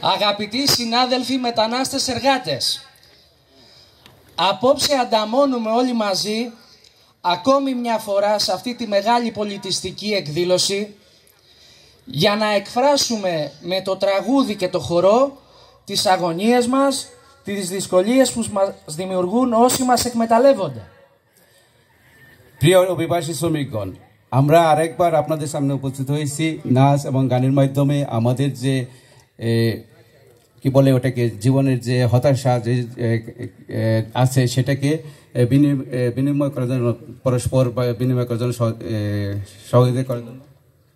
Αγαπητοί συνάδελφοι μετανάστες εργάτες, απόψε ανταμώνουμε όλοι μαζί ακόμη μια φορά σε αυτή τη μεγάλη πολιτιστική εκδήλωση για να εκφράσουμε με το τραγούδι και το χορό τις αγωνίες μας, τις δυσκολίες που μας δημιουργούν όσοι μας εκμεταλλεύονται. প্রিয় অভিবাসী শ্রমিকগণ, আমরা আরেকবার আপনাদের সামনে উপস্থিত হয়েছি নাচ এবং গানের মাধ্যমে আমাদের যে কি বলে ওটাকে জীবনের যে হতাশা যে আছে সেটাকে বিনিময় করার জন্য পরস্পর বিনিময় করার জন্য সহযোগিতা করার জন্য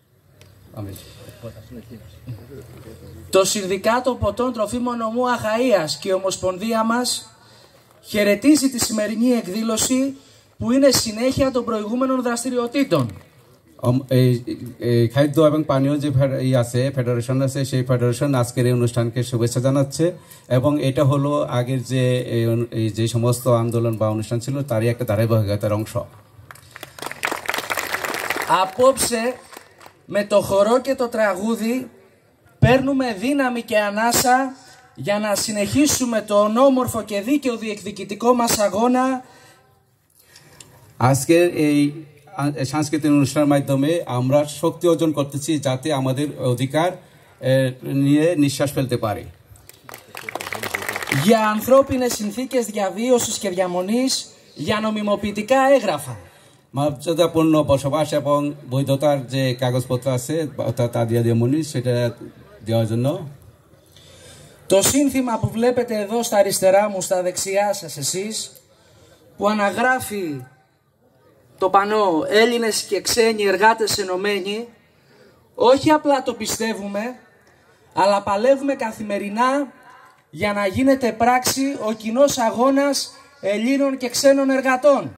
Το Συνδικάτο Ποτών Τροφίμων Ομού Αχαΐας και η Ομοσπονδία μας χαιρετίζει τη σημερινή εκδήλωση που είναι συνέχεια των προηγούμενων δραστηριοτήτων. খাদ্য এবং পানীয় যে আছে ফেডারেশন আছে সেই ফেডারেশন আজকের এই অনুষ্ঠানকে শুভেচ্ছা জানাচ্ছে এবং এটা হলো আগের যে সমস্ত আন্দোলন বা অনুষ্ঠান ছিল তারই একটা ধারাবাহিকতার অংশ. Απόψε με το χορό και το τραγούδι παίρνουμε δύναμη και ανάσα για να συνεχίσουμε τον όμορφο και δίκαιο διεκδικητικό μας αγώνα. আজকের এই সাংস্কৃতিক অনুষ্ঠানের মাধ্যমে আমরা শক্তি অর্জন করতেছি যাতে আমাদের অধিকার নিয়ে নিঃশ্বাস ফেলতে পারি. Για ανθρώπινες συνθήκες διαβίωσης και διαμονής, για νομιμοποιητικά έγγραφα. মর্যাদাপূর্ণ বসবাস এবং বৈধতার যে কাগজপত্র আছে অর্থাৎ আদিয়া διαμονή সেটা দেওয়ার জন্য. Το σύνθημα που βλέπετε εδώ στα αριστερά μου, στα δεξιά σας εσείς, που αναγράφει το πανό Έλληνες και ξένοι εργάτες ενωμένοι, όχι απλά το πιστεύουμε, αλλά παλεύουμε καθημερινά για να γίνεται πράξη ο κοινός αγώνας Ελλήνων και ξένων εργατών.